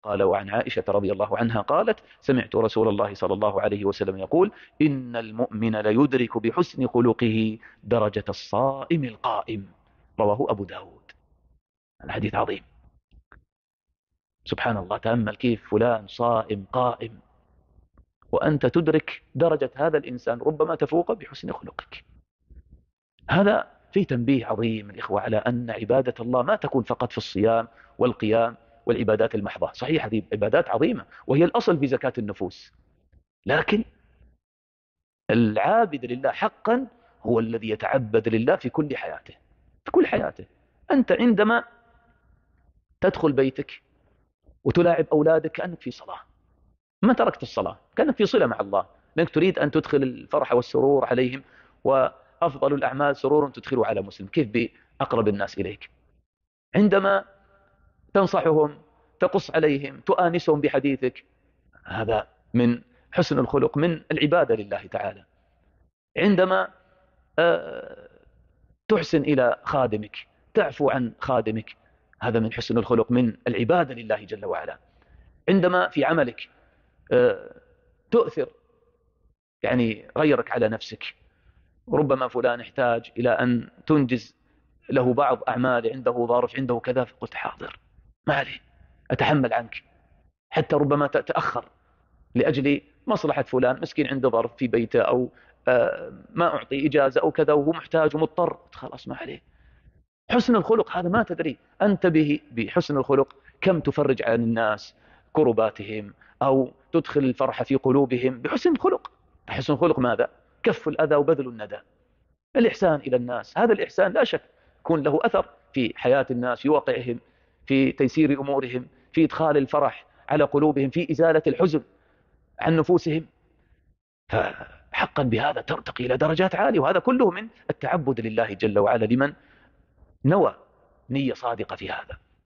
قال: وعن عائشة رضي الله عنها قالت: سمعت رسول الله صلى الله عليه وسلم يقول: إن المؤمن ليدرك بحسن خلقه درجة الصائم القائم. رواه أبو داود. الحديث عظيم. سبحان الله، تأمل كيف فلان صائم قائم وأنت تدرك درجة هذا الإنسان، ربما تفوق بحسن خلقك. هذا في تنبيه عظيم الإخوة على أن عبادة الله ما تكون فقط في الصيام والقيام والعبادات المحضة. صحيح، هذه عبادات عظيمة وهي الأصل في زكاة النفوس، لكن العابد لله حقا هو الذي يتعبد لله في كل حياته. في كل حياته. أنت عندما تدخل بيتك وتلاعب أولادك كأنك في صلاة، ما تركت الصلاة، كأنك في صلة مع الله، لأنك تريد أن تدخل الفرح والسرور عليهم، وأفضل الأعمال سرور تدخله على مسلم، كيف بأقرب الناس إليك. عندما تنصحهم، تقص عليهم، تؤانسهم بحديثك، هذا من حسن الخلق، من العبادة لله تعالى. عندما آه، تحسن إلى خادمك، تعفو عن خادمك، هذا من حسن الخلق، من العبادة لله جل وعلا. عندما في عملك تؤثر يعني غيرك على نفسك، ربما فلان يحتاج إلى أن تنجز له بعض أعمال، عنده ظرف، عنده كذا، فقلت: حاضر، ما عليه، أتحمل عنك. حتى ربما تتأخر لأجل مصلحة فلان، مسكين عنده ظرف في بيته، أو ما أعطي إجازة أو كذا وهو محتاج ومضطر، خلاص ما عليه. حسن الخلق هذا ما تدري أنت به بحسن الخلق كم تفرج عن الناس كرباتهم، أو تدخل الفرح في قلوبهم بحسن الخلق. حسن الخلق ماذا؟ كف الأذى وبذل الندى، الإحسان إلى الناس. هذا الإحسان لا شك يكون له أثر في حياة الناس، في واقعهم، في تيسير أمورهم، في إدخال الفرح على قلوبهم، في إزالة الحزن عن نفوسهم. فحقا بهذا ترتقي إلى درجات عالية، وهذا كله من التعبد لله جل وعلا، لمن نوى نية صادقة في هذا.